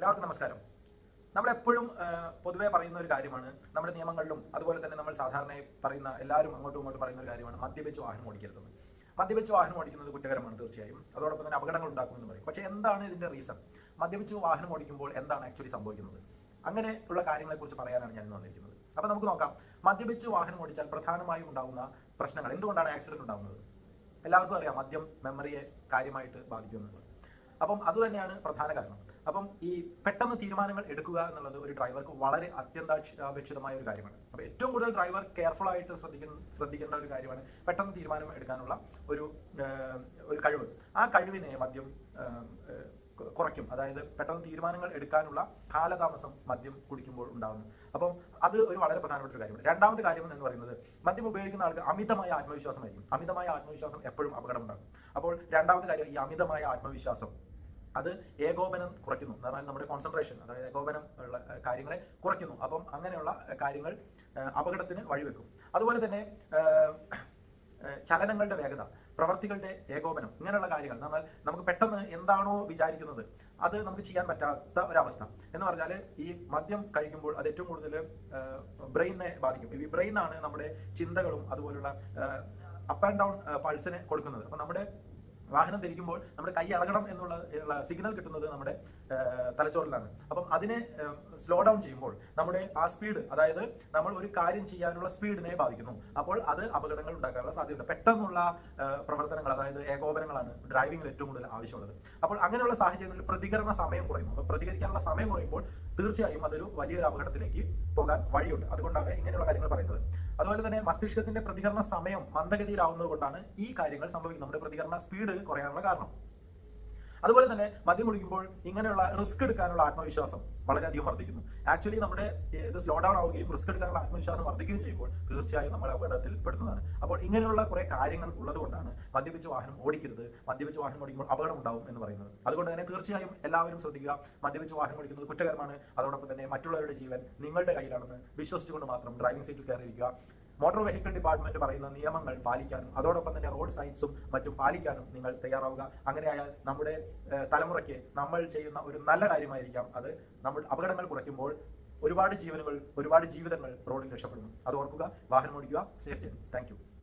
എല്ലാവർക്കും നമസ്കാരം. നമ്മളെപ്പോഴും പൊതുവേ പറയുന്ന ഒരു കാര്യമാണ്, നമ്മുടെ നിയമങ്ങളിലും അതുപോലെ തന്നെ നമ്മൾ സാധാരണയായി പറയുന്ന എല്ലാവരും അങ്ങോട്ടും ഇങ്ങോട്ടും പറയുന്ന ഒരു കാര്യമാണ് മദ്യപിച്ച് വാഹനം ഓടിക്കരുതെന്ന്. മദ്യപിച്ച് വാഹനം ഓടിക്കുന്നത് കുറ്റകരമാണ് തീർച്ചയായും, അതോടൊപ്പം തന്നെ അപകടങ്ങൾ ഉണ്ടാക്കുമെന്ന് പറയും. പക്ഷേ എന്താണ് ഇതിന്റെ റീസൺ? മദ്യപിച്ച് വാഹനം ഓടിക്കുമ്പോൾ എന്താണ് ആക്ച്വലി സംഭവിക്കുന്നത്? അങ്ങനെ ഉള്ള കാര്യങ്ങളെക്കുറിച്ച് പറയാനാണ് ഞാൻ ഇന്ന് വന്നിരിക്കുന്നത്. അപ്പോൾ നമുക്ക് നോക്കാം, മദ്യപിച്ച് വാഹനം ഓടിച്ചാൽ പ്രധാനമായും ഉണ്ടാകുന്ന പ്രശ്നങ്ങൾ, എന്തുകൊണ്ടാണ് ആക്സിഡന്റ് ഉണ്ടാകുന്നത്? എല്ലാവർക്കും അറിയാം, മദ്യം മെമ്മറിയെ കാര്യമായിട്ട് ബാധിക്കുമെന്നുള്ളത്. അപ്പം അതുതന്നെയാണ് പ്രധാന കാരണം. അപ്പം ഈ പെട്ടെന്ന് തീരുമാനങ്ങൾ എടുക്കുക എന്നുള്ളത് ഒരു ഡ്രൈവർക്ക് വളരെ അത്യന്താപേക്ഷിതമായ ഒരു കാര്യമാണ്. അപ്പോൾ ഏറ്റവും കൂടുതൽ ഡ്രൈവർ കെയർഫുൾ ആയിട്ട് ശ്രദ്ധിക്കേണ്ട ഒരു കാര്യമാണ് പെട്ടെന്ന് തീരുമാനം എടുക്കാനുള്ള ഒരു കഴിവ്. ആ കഴിവിനെ മദ്യം കുറയ്ക്കും. അതായത് പെട്ടെന്ന് തീരുമാനങ്ങൾ എടുക്കാനുള്ള കാലതാമസം മദ്യം കുടിക്കുമ്പോൾ ഉണ്ടാകുന്നു. അപ്പം അത് ഒരു വളരെ പ്രധാനപ്പെട്ട ഒരു കാര്യമാണ്. രണ്ടാമത്തെ കാര്യം എന്ന് പറയുന്നത്, മദ്യം ഉപയോഗിക്കുന്ന ആൾക്ക് അമിതമായ ആത്മവിശ്വാസമായിരിക്കും. അമിതമായ ആത്മവിശ്വാസം എപ്പോഴും അപകടം ഉണ്ടാകും. അപ്പോൾ രണ്ടാമത്തെ കാര്യം, ഈ അമിതമായ ആത്മവിശ്വാസം അത് ഏകോപനം കുറയ്ക്കുന്നു. എന്ന് പറഞ്ഞാൽ നമ്മുടെ കോൺസെൻട്രേഷൻ, അതായത് ഏകോപനം ഉള്ള കാര്യങ്ങളെ കുറയ്ക്കുന്നു. അപ്പം അങ്ങനെയുള്ള കാര്യങ്ങൾ അപകടത്തിന് വഴിവെക്കും. അതുപോലെ തന്നെ ചലനങ്ങളുടെ വേഗത, പ്രവർത്തികളുടെ ഏകോപനം, ഇങ്ങനെയുള്ള കാര്യങ്ങൾ എന്നാൽ നമുക്ക് പെട്ടെന്ന് എന്താണോ വിചാരിക്കുന്നത് അത് നമുക്ക് ചെയ്യാൻ പറ്റാത്ത ഒരവസ്ഥ എന്ന് പറഞ്ഞാൽ, ഈ മദ്യം കഴിക്കുമ്പോൾ അത് ഏറ്റവും കൂടുതൽ ബ്രെയിനെ ബാധിക്കും. ഈ ബ്രെയിനാണ് നമ്മുടെ ചിന്തകളും അതുപോലുള്ള അപ്പ് ആൻഡ് ഡൗൺ പൾസിനെ കൊടുക്കുന്നത്. അപ്പം നമ്മുടെ വാഹനം തിരിക്കുമ്പോൾ നമ്മുടെ കൈ ഇളകണം എന്നുള്ള സിഗ്നൽ കിട്ടുന്നത് നമ്മുടെ തലച്ചോറിലാണ്. അപ്പം അതിനെ സ്ലോ ഡൗൺ ചെയ്യുമ്പോൾ നമ്മുടെ ആ സ്പീഡ്, അതായത് നമ്മൾ ഒരു കാര്യം ചെയ്യാനുള്ള സ്പീഡിനെ ബാധിക്കുന്നു. അപ്പോൾ അത് അപകടങ്ങൾ ഉണ്ടാക്കാനുള്ള സാധ്യത. പെട്ടെന്നുള്ള പ്രവർത്തനങ്ങൾ, അതായത് ഏകോപനങ്ങളാണ് ഡ്രൈവിംഗിൽ ഏറ്റവും കൂടുതൽ ആവശ്യമുള്ളത്. അപ്പോൾ അങ്ങനെയുള്ള സാഹചര്യങ്ങളിൽ പ്രതികരണ സമയം കുറയുന്നു. അപ്പോൾ പ്രതികരിക്കാനുള്ള സമയം കുറയുമ്പോൾ തീർച്ചയായും അതൊരു വലിയൊരു അപകടത്തിലേക്ക് പോകാൻ വഴിയുണ്ട്. അതുകൊണ്ടാണ് ഇങ്ങനെയുള്ള കാര്യങ്ങൾ പറയുന്നത്. അതുപോലെ തന്നെ മസ്തിഷ്കത്തിന്റെ പ്രതികരണ സമയം മന്ദഗതിയിലാവുന്നത് കൊണ്ടാണ് ഈ കാര്യങ്ങൾ സംഭവിക്കുന്നത്. നമ്മുടെ പ്രതികരണ സ്പീഡ് കുറയാനുള്ള കാരണം. അതുപോലെ തന്നെ മദ്യം കുടിക്കുമ്പോൾ ഇങ്ങനെയുള്ള റിസ്ക് എടുക്കാനുള്ള ആത്മവിശ്വാസം വളരെയധികം വർദ്ധിക്കുന്നു. ആക്ച്വലി നമ്മുടെ ഇത് സ്ലോ ഡൗൺ ആവുകയും റിസ്ക് എടുക്കാനുള്ള ആത്മവിശ്വാസം വർദ്ധിക്കുകയും ചെയ്യുമ്പോൾ തീർച്ചയായും നമ്മൾ അപകടത്തിൽ പെടുന്നതാണ്. അപ്പോൾ ഇങ്ങനെയുള്ള കുറെ കാര്യങ്ങൾ ഉള്ളത് കൊണ്ടാണ് മദ്യപിച്ച് വാഹനം ഓടിക്കരുത്, മദ്യപിച്ച് വാഹനം ഓടിക്കുമ്പോൾ അപകടം ഉണ്ടാവും എന്ന് പറയുന്നത്. അതുകൊണ്ട് തന്നെ തീർച്ചയായും എല്ലാവരും ശ്രദ്ധിക്കുക, മദ്യപിച്ച് വാഹനം ഓടിക്കുന്നത് കുറ്റകരമാണ്. അതോടൊപ്പം തന്നെ മറ്റുള്ളവരുടെ ജീവൻ നിങ്ങളുടെ കയ്യിലാണെന്ന് വിശ്വസിച്ചുകൊണ്ട് മാത്രം ഡ്രൈവിംഗ് സീറ്റിൽ കയറിയിരിക്കുക. മോട്ടോർ വെഹിക്കിൾ ഡിപ്പാർട്ട്മെന്റ് പറയുന്ന നിയമങ്ങൾ പാലിക്കാനും അതോടൊപ്പം തന്നെ റോഡ് സൈൻസും മറ്റും പാലിക്കാനും നിങ്ങൾ തയ്യാറാവുക. അങ്ങനെയായാൽ നമ്മുടെ തലമുറയ്ക്ക് നമ്മൾ ചെയ്യുന്ന ഒരു നല്ല കാര്യമായിരിക്കാം അത്. നമ്മൾ അപകടങ്ങൾ കുറയ്ക്കുമ്പോൾ ഒരുപാട് ജീവനുകൾ, ഒരുപാട് ജീവിതങ്ങൾ റോഡിൽ രക്ഷപ്പെടുന്നു. അത് ഓർക്കുക. വാഹനം ഓടിക്കുക, സേഫ്. Thank you.